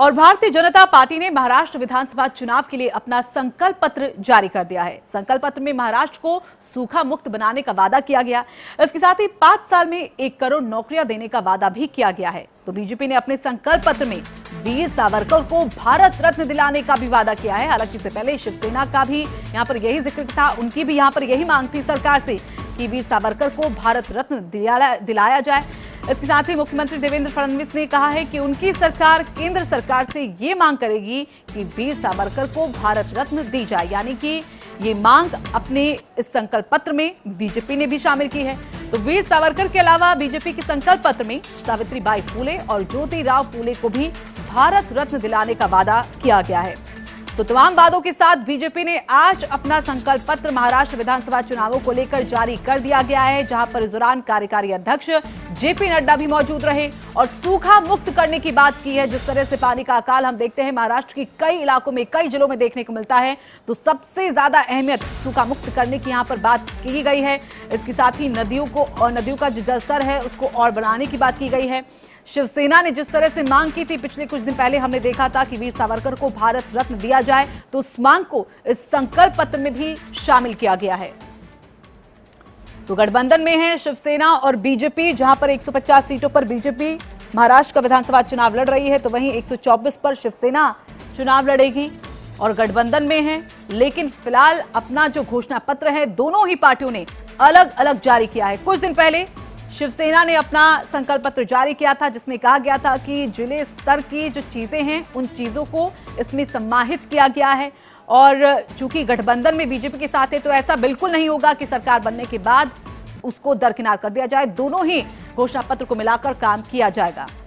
और भारतीय जनता पार्टी ने महाराष्ट्र विधानसभा चुनाव के लिए अपना संकल्प पत्र जारी कर दिया है। संकल्प पत्र में महाराष्ट्र को सूखा मुक्त बनाने का वादा किया गया। इसके साथ ही 5 साल में 1 करोड़ नौकरियां देने का वादा भी किया गया है। तो बीजेपी ने अपने संकल्प पत्र में वीर सावरकर को भारत रत्न दिलाने का भी वादा किया है। हालांकि इससे पहले शिवसेना का भी यहाँ पर यही जिक्र था, उनकी भी यहाँ पर यही मांग थी सरकार से कि वीर सावरकर को भारत रत्न दिलाया जाए। इसके साथ ही मुख्यमंत्री देवेंद्र फडणवीस ने कहा है कि उनकी सरकार केंद्र सरकार से ये मांग करेगी कि वीर सावरकर को भारत रत्न दी जाए। यानी कि ये मांग अपने इस संकल्प पत्र में बीजेपी ने भी शामिल की है। तो वीर सावरकर के अलावा बीजेपी के संकल्प पत्र में सावित्रीबाई फुले और ज्योतिराव फुले को भी भारत रत्न दिलाने का वादा किया गया है। तो तमाम वादों के साथ बीजेपी ने आज अपना संकल्प पत्र महाराष्ट्र विधानसभा चुनावों को लेकर जारी कर दिया गया है, जहां पर इस दौरान कार्यकारी अध्यक्ष जेपी नड्डा भी मौजूद रहे और सूखा मुक्त करने की बात की है। जिस तरह से पानी का अकाल हम देखते हैं महाराष्ट्र के कई इलाकों में, कई जिलों में देखने को मिलता है, तो सबसे ज्यादा अहमियत सूखा मुक्त करने की यहाँ पर बात की गई है। इसके साथ ही नदियों का जो जलस्तर है उसको और बढ़ाने की बात की गई है। शिवसेना ने जिस तरह से मांग की थी, पिछले कुछ दिन पहले हमने देखा था कि वीर सावरकर को भारत रत्न दिया जाए, तो उस मांग को इस संकल्प पत्र में भी शामिल किया गया है। तो गठबंधन में है शिवसेना और बीजेपी, जहां पर 150 सीटों पर बीजेपी महाराष्ट्र का विधानसभा चुनाव लड़ रही है, तो वहीं 124 पर शिवसेना चुनाव लड़ेगी और गठबंधन में है। लेकिन फिलहाल अपना जो घोषणा पत्र है दोनों ही पार्टियों ने अलग अलग जारी किया है। कुछ दिन पहले शिवसेना ने अपना संकल्प पत्र जारी किया था, जिसमें कहा गया था कि जिले स्तर की जो चीजें हैं उन चीजों को इसमें सम्मानित किया गया है। और चूंकि गठबंधन में बीजेपी के साथ है, तो ऐसा बिल्कुल नहीं होगा कि सरकार बनने के बाद उसको दरकिनार कर दिया जाए। दोनों ही घोषणा पत्र को मिलाकर काम किया जाएगा।